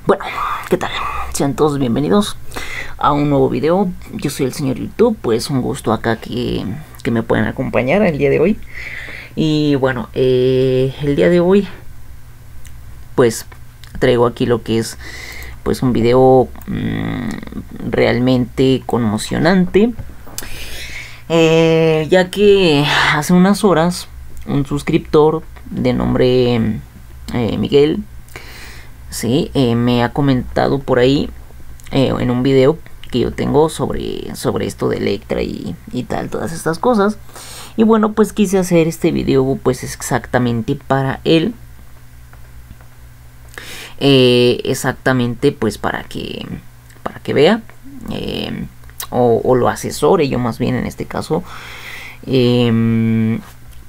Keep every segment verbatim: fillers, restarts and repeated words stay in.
Bueno, ¿qué tal? Sean todos bienvenidos a un nuevo video. Yo soy el señor YouTube, pues un gusto acá que, que me puedan acompañar el día de hoy. Y bueno, eh, el día de hoy pues traigo aquí lo que es pues un video mmm, realmente conmocionante, eh, ya que hace unas horas un suscriptor de nombre eh, Miguel, sí, eh, me ha comentado por ahí eh, en un video que yo tengo sobre, sobre esto de Electra y, y tal, todas estas cosas. Y bueno, pues quise hacer este video pues exactamente para él. Eh, exactamente pues para que, para que vea eh, o, o lo asesore yo más bien en este caso. Eh,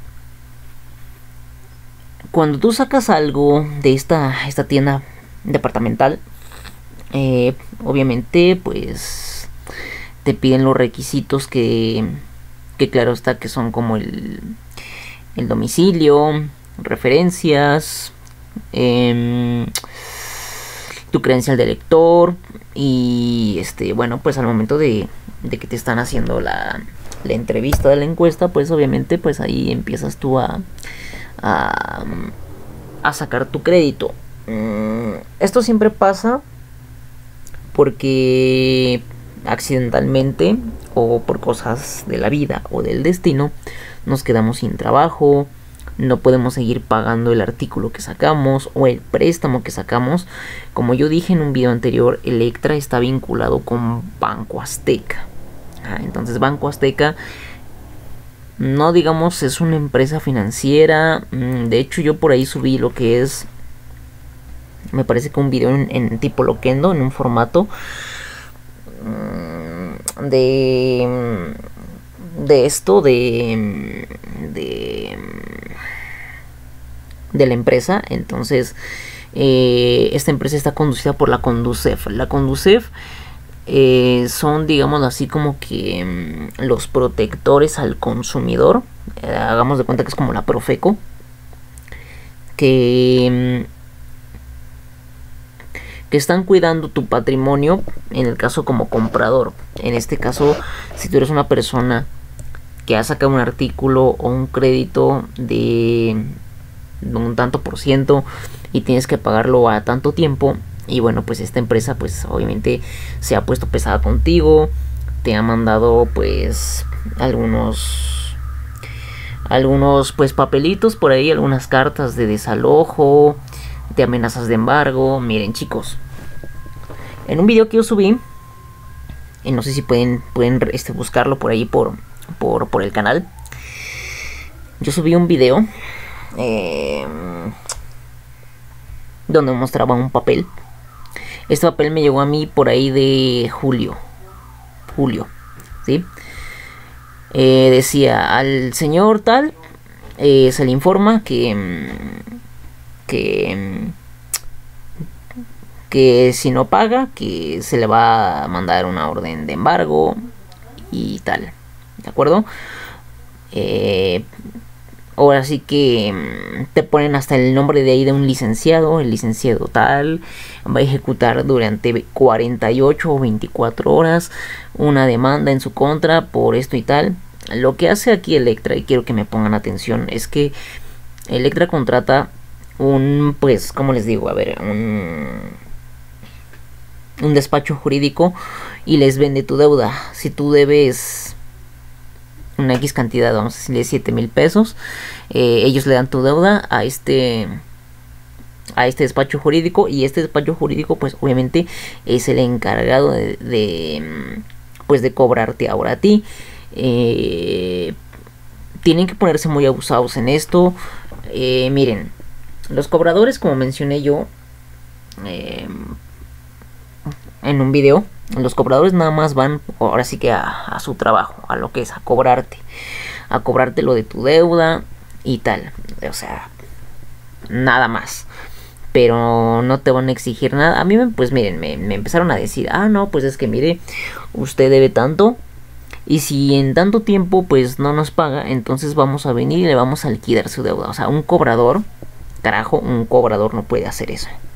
cuando tú sacas algo de esta, esta tienda departamental, eh, obviamente pues te piden los requisitos que, que claro está que son como el, el domicilio, referencias, eh, tu credencial de lector y este bueno pues al momento de, de que te están haciendo la, la entrevista de la encuesta, pues obviamente pues ahí empiezas tú a A, a sacar tu crédito. Mm, esto siempre pasa porque accidentalmente o por cosas de la vida o del destino nos quedamos sin trabajo, no podemos seguir pagando el artículo que sacamos o el préstamo que sacamos. Como yo dije en un video anterior, Electra está vinculado con Banco Azteca. Ah, entonces Banco Azteca no digamos es una empresa financiera. De hecho yo por ahí subí lo que es, me parece que un video en, en tipo Loquendo, en un formato de de esto de de de la empresa. Entonces eh, esta empresa está conducida por la Conducef. La Conducef Eh, son digamos así como que mmm, los protectores al consumidor. Eh, hagamos de cuenta que es como la Profeco, que, mmm, que están cuidando tu patrimonio en el caso como comprador. En este caso, si tú eres una persona que ha sacado un artículo o un crédito de un tanto por ciento y tienes que pagarlo a tanto tiempo, y bueno pues esta empresa pues obviamente se ha puesto pesada contigo, te ha mandado pues algunos algunos pues papelitos por ahí, algunas cartas de desalojo, de amenazas de embargo. Miren chicos, en un video que yo subí, y no sé si pueden pueden este, buscarlo por ahí por, por, por el canal, yo subí un video eh, donde mostraba un papel. Este papel me llegó a mí por ahí de julio. Julio, ¿sí? Eh, decía, al señor tal, eh, se le informa que... Que... Que si no paga, que se le va a mandar una orden de embargo y tal. ¿De acuerdo? Eh... Ahora sí que te ponen hasta el nombre de ahí de un licenciado. El licenciado tal va a ejecutar durante cuarenta y ocho o veinticuatro horas una demanda en su contra por esto y tal. Lo que hace aquí Electra, y quiero que me pongan atención, es que Electra contrata un, pues, ¿cómo les digo? A ver, un, un despacho jurídico y les vende tu deuda. Si tú debes una X cantidad, vamos a decirle siete mil pesos, eh, ellos le dan tu deuda a este a este despacho jurídico, y este despacho jurídico pues obviamente es el encargado de, de pues de cobrarte ahora a ti. Eh, tienen que ponerse muy abusados en esto. Eh, miren, los cobradores, como mencioné yo eh, en un video, los cobradores nada más van ahora sí que a, a su trabajo, a lo que es a cobrarte, a cobrarte lo de tu deuda y tal, o sea, nada más. Pero no te van a exigir nada. A mí pues miren, me, me empezaron a decir, ah no, pues es que mire, usted debe tanto, y si en tanto tiempo pues no nos paga, entonces vamos a venir y le vamos a liquidar su deuda. O sea, un cobrador, carajo, un cobrador no puede hacer eso.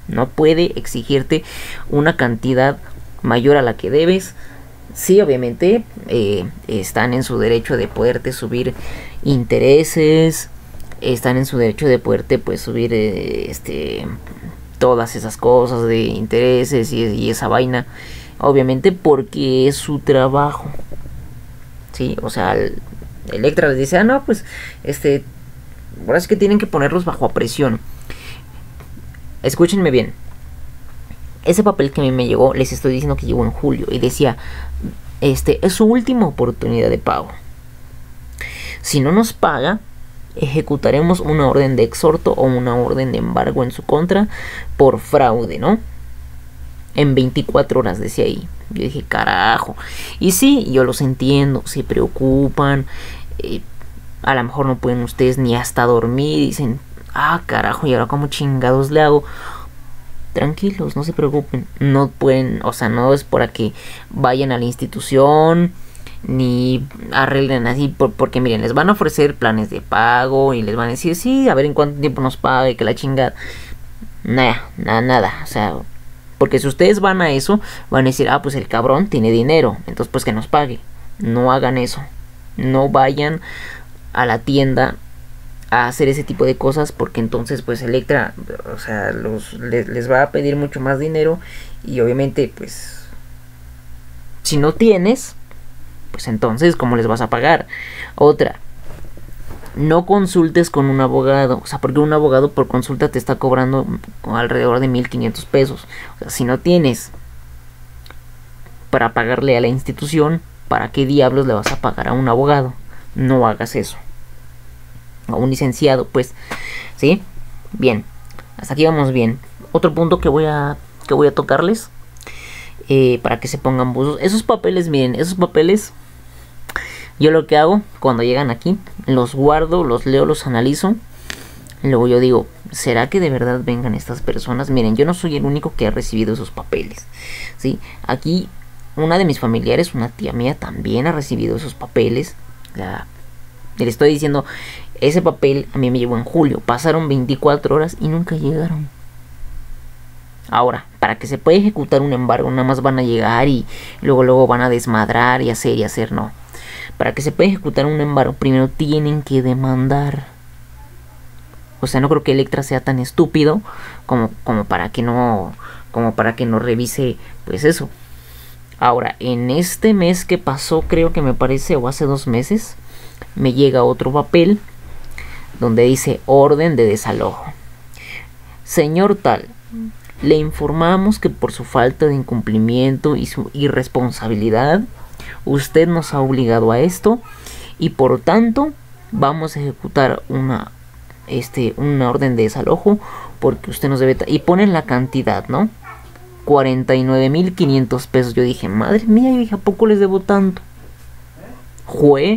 No puede exigirte una cantidad mayor a la que debes. Sí, obviamente eh, están en su derecho de poderte subir intereses, están en su derecho de poderte pues subir eh, este todas esas cosas de intereses y, y esa vaina, obviamente porque es su trabajo. Sí, o sea, el, Electra les dice, ah no, pues este, ahora es que tienen que ponerlos bajo presión. Escúchenme bien. Ese papel que a mí me llegó, les estoy diciendo que llegó en julio y decía, este es su última oportunidad de pago. Si no nos paga, ejecutaremos una orden de exhorto o una orden de embargo en su contra por fraude, ¿no? En veinticuatro horas, decía ahí. Yo dije, carajo. Y sí, yo los entiendo, se preocupan. Eh, a lo mejor no pueden ustedes ni hasta dormir. Dicen, ah, carajo, ¿y ahora cómo chingados le hago? Tranquilos, no se preocupen. No pueden, o sea, no es para que vayan a la institución ni arreglen así, por, porque miren, les van a ofrecer planes de pago y les van a decir, sí, a ver en cuánto tiempo nos paga y que la chingada. Nada, nada, nada, o sea, porque si ustedes van a eso, van a decir, ah, pues el cabrón tiene dinero, entonces pues que nos pague. No hagan eso, no vayan a la tienda a hacer ese tipo de cosas, porque entonces pues Electra, o sea, los, les, les va a pedir mucho más dinero y obviamente pues si no tienes, pues entonces ¿cómo les vas a pagar? Otra, no consultes con un abogado, o sea, porque un abogado por consulta te está cobrando alrededor de mil quinientos pesos. O sea, si no tienes para pagarle a la institución, ¿para qué diablos le vas a pagar a un abogado? No hagas eso. A un licenciado, pues, ¿sí? Bien, hasta aquí vamos bien. Otro punto que voy a, que voy a tocarles, eh, para que se pongan buzos. Esos papeles, miren, esos papeles, yo lo que hago cuando llegan aquí, los guardo, los leo, los analizo. Luego yo digo, ¿será que de verdad vengan estas personas? Miren, yo no soy el único que ha recibido esos papeles, ¿sí? Aquí una de mis familiares, una tía mía, también ha recibido esos papeles. Ya, le estoy diciendo, ese papel a mí me llegó en julio. Pasaron veinticuatro horas y nunca llegaron. Ahora, para que se pueda ejecutar un embargo, nada más van a llegar y luego luego van a desmadrar y hacer y hacer, no. Para que se pueda ejecutar un embargo, primero tienen que demandar. O sea, no creo que Electra sea tan estúpido como, como para que no, como para que no revise, pues eso. Ahora, en este mes que pasó, creo que me parece, o hace dos meses, me llega otro papel donde dice orden de desalojo. Señor tal, le informamos que por su falta de incumplimiento y su irresponsabilidad, usted nos ha obligado a esto y por tanto vamos a ejecutar una, este, una orden de desalojo porque usted nos debe... Y ponen la cantidad, ¿no? cuarenta y nueve mil quinientos pesos. Yo dije, madre mía, yo dije, ¿a poco les debo tanto? ¿Jue?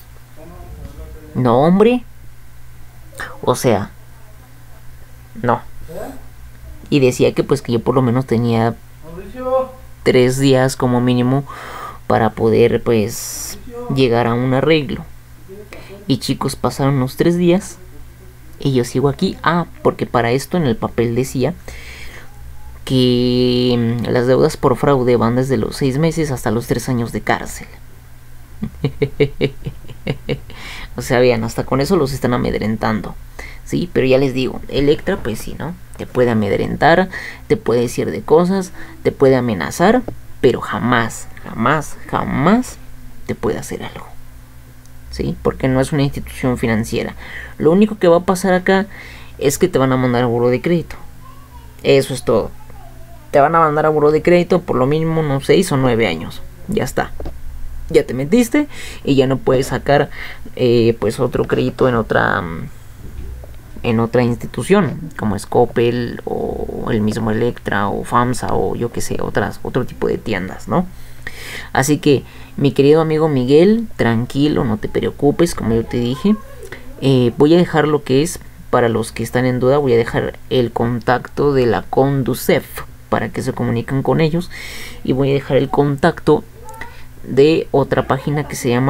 No, hombre. O sea, no. Y decía que pues que yo por lo menos tenía tres días como mínimo para poder pues llegar a un arreglo. Y chicos, pasaron los tres días y yo sigo aquí. Ah, porque para esto en el papel decía que las deudas por fraude van desde los seis meses hasta los tres años de cárcel. O sea, vean, hasta con eso los están amedrentando. Sí, pero ya les digo, Electra pues sí, ¿no? Te puede amedrentar, te puede decir de cosas, te puede amenazar, pero jamás, jamás, jamás te puede hacer algo. ¿Sí? Porque no es una institución financiera. Lo único que va a pasar acá es que te van a mandar a buró de crédito. Eso es todo. Te van a mandar a buró de crédito por lo mínimo unos seis o nueve años. Ya está. Ya te metiste y ya no puedes sacar eh, pues otro crédito en otra en otra institución como Scopel o el mismo Electra o FAMSA o yo que sé, otras otro tipo de tiendas, ¿no? Así que mi querido amigo Miguel, tranquilo, no te preocupes, como yo te dije. Eh, voy a dejar lo que es, para los que están en duda, voy a dejar el contacto de la Conducef para que se comuniquen con ellos y voy a dejar el contacto de otra página que se llama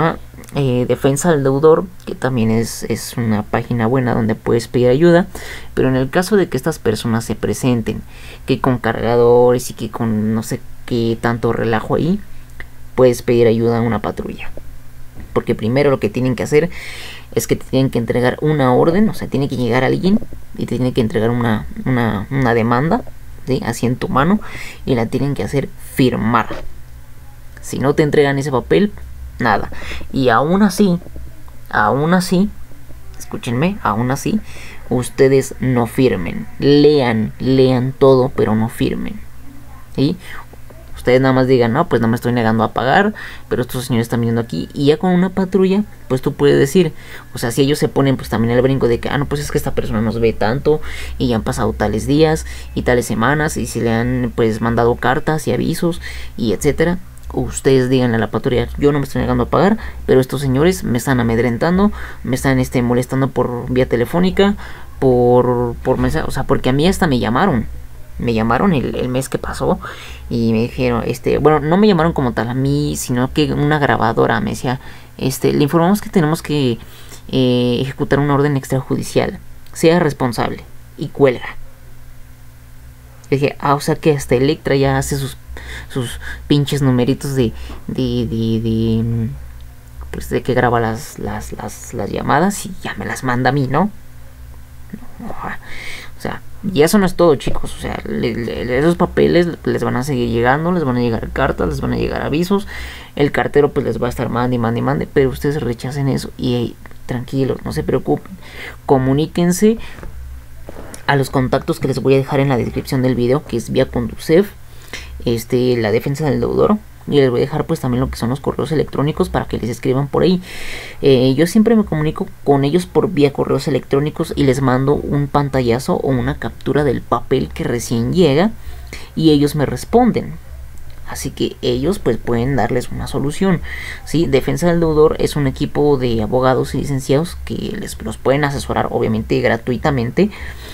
eh, Defensa del Deudor, que también es, es una página buena donde puedes pedir ayuda. Pero en el caso de que estas personas se presenten, que con cargadores y que con no sé qué tanto relajo ahí, puedes pedir ayuda a una patrulla. Porque primero lo que tienen que hacer es que te tienen que entregar una orden, o sea, tiene que llegar alguien y te tiene que entregar una, una, una demanda, ¿sí? Así en tu mano, y la tienen que hacer firmar. Si no te entregan ese papel, nada. Y aún así, aún así, escúchenme, aún así, ustedes no firmen. Lean, lean todo, pero no firmen. ¿Sí? Ustedes nada más digan, no, pues no me estoy negando a pagar, pero estos señores están viniendo aquí. Y ya con una patrulla, pues tú puedes decir, o sea, si ellos se ponen pues también el brinco de que, ah, no, pues es que esta persona nos ve tanto y ya han pasado tales días y tales semanas y se le han pues mandado cartas y avisos y etcétera. Ustedes díganle a la patrulla, yo no me estoy negando a pagar, pero estos señores me están amedrentando, me están este, molestando por vía telefónica, por, por mensaje, o sea, porque a mí hasta me llamaron. Me llamaron el, el mes que pasó y me dijeron, este, bueno, no me llamaron como tal a mí, sino que una grabadora me decía, este, le informamos que tenemos que eh, ejecutar una orden extrajudicial, sea responsable, y cuelga. Le dije, ah, o sea que hasta Electra ya hace sus, sus pinches numeritos de, de, de, de, pues de que graba las, las, las, las llamadas y ya me las manda a mí, ¿no? No, o sea, y eso no es todo, chicos. O sea, le, le, esos papeles les van a seguir llegando, les van a llegar cartas, les van a llegar avisos. El cartero pues les va a estar mande, mande, mande, pero ustedes rechacen eso y hey, tranquilos, no se preocupen. Comuníquense a los contactos que les voy a dejar en la descripción del video, que es vía Conducef, este, la defensa del deudor. Y les voy a dejar pues también lo que son los correos electrónicos para que les escriban por ahí. Eh, yo siempre me comunico con ellos por vía correos electrónicos y les mando un pantallazo o una captura del papel que recién llega y ellos me responden. Así que ellos pues pueden darles una solución. ¿Sí? Defensa del Deudor es un equipo de abogados y licenciados que les los pueden asesorar obviamente gratuitamente.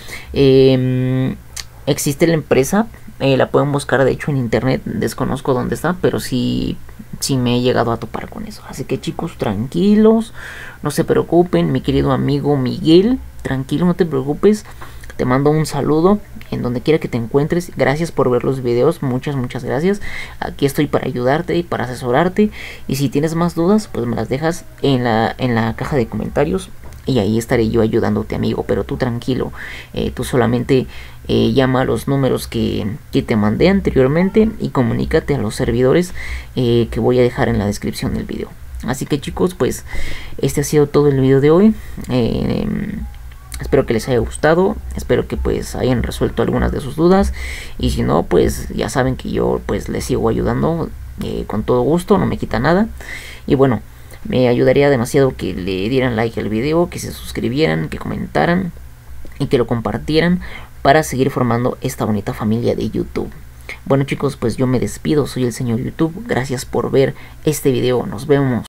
Eh, existe la empresa. Eh, la pueden buscar de hecho en internet, desconozco dónde está, pero sí, sí me he llegado a topar con eso. Así que chicos, tranquilos, no se preocupen, mi querido amigo Miguel, tranquilo, no te preocupes, te mando un saludo en donde quiera que te encuentres. Gracias por ver los videos, muchas, muchas gracias. Aquí estoy para ayudarte y para asesorarte, y si tienes más dudas, pues me las dejas en la, en la caja de comentarios. Y ahí estaré yo ayudándote, amigo. Pero tú tranquilo, eh, tú solamente eh, llama a los números que, que te mandé anteriormente y comunícate a los servidores eh, que voy a dejar en la descripción del video. Así que chicos, pues este ha sido todo el video de hoy. Eh, espero que les haya gustado, espero que pues hayan resuelto algunas de sus dudas. Y si no, pues ya saben que yo pues les sigo ayudando eh, con todo gusto, no me quita nada. Y bueno, me ayudaría demasiado que le dieran like al video, que se suscribieran, que comentaran y que lo compartieran para seguir formando esta bonita familia de YouTube. Bueno chicos, pues yo me despido, soy el señor YouTube, gracias por ver este video, nos vemos.